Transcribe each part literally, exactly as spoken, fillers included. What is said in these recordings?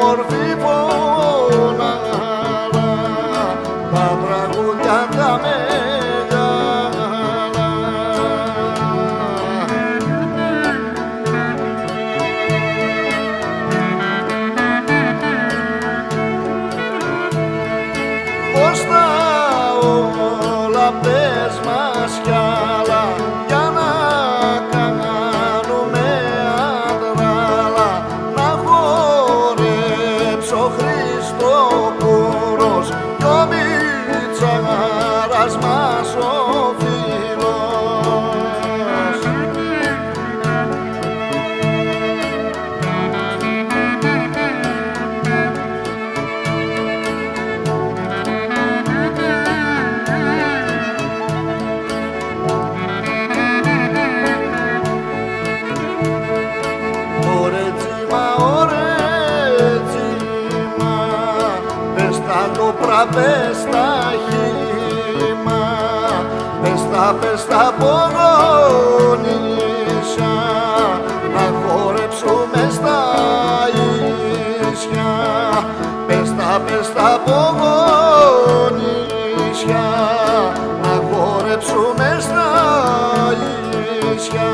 όμορφη φωνάρα, τα τραγούδια τα μεγάλα. Πώς τα όλα πες μας κι άλλα, για να κάνουμε αντράλα, να χορέψω Χριστόκουρος κι ο Μητσάρας μας ο φίλος. Το πραπές τα χύμα, πες τα, πες τα πορονίσια, να χορέψουμε στα ίσια. Πες τα, πες τα πορονίσια, να χορέψουμε στα ίσια.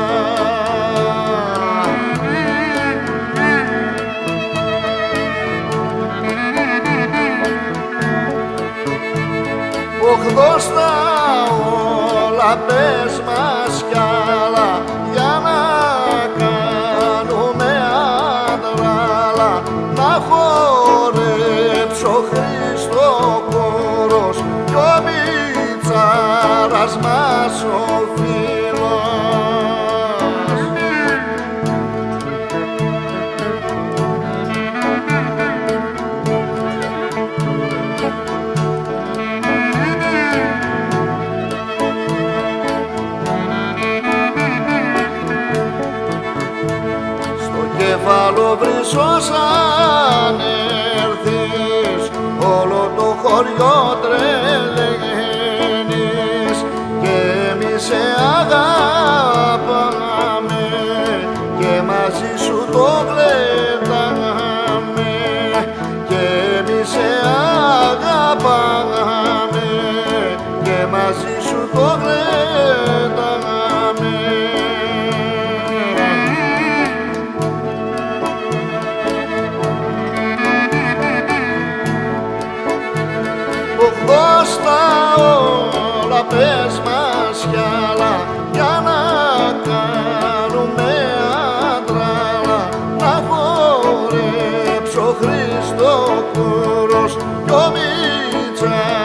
Ωχ, δώσ' τα όλα, πες μας κι άλλα, για να κάνουμε αντράλα, να χορέψω Χριστόκουρος κι ο Μητσάρας μας ο φίλος. Κεφάλο βρυσός αν έρθεις, όλο το χωριό τρελαίνεις, και εμείς σε αγαπάμε και μαζί σου το γλεντάμε, και εμείς σε αγαπάμε και μαζί σου το γλεντάμε. Δώσ' τα όλα, πες μας κι άλλα, για να κάνουμε αντράλα, να χορέψω Χριστόκουρος κι ο Μητσάρας